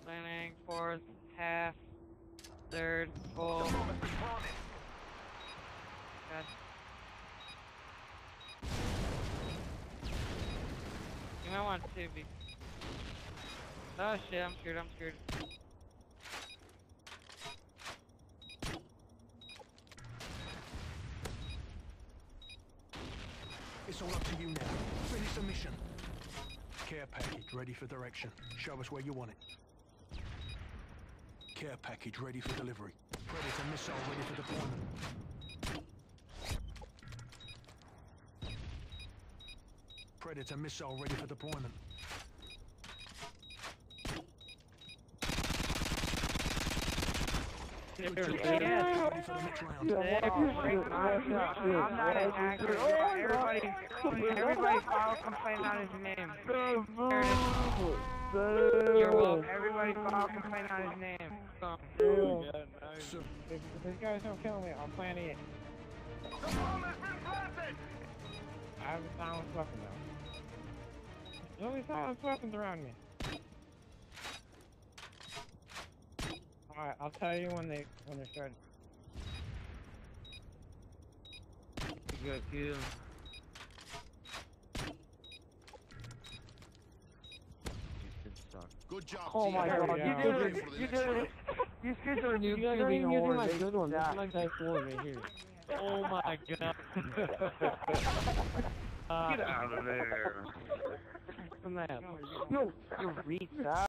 Landing, fourth, half, third, full. God. You might want to be. Oh shit, I'm scared, I'm scared. It's all up to you now. Finish the mission. Care package ready for direction. Show us where you want it. Care package ready for delivery. Predator missile ready for deployment. Predator missile ready for deployment. Good job. Ready for the next round. I'm not an actor. Everybody follow complain on his name. You're welcome. Everybody follow complain on his name. If these guys don't kill me, I'll plant it. The bomb has been planted! I have a silenced weapon though. There's only silenced weapons around me. Alright, I'll tell you when they're starting. You got killed. Good job. Oh my god, you did it! You did it! These kids are new. You guys aren't even using my good one. That's like that four right here. Oh my god. Get out of there. No, you retard.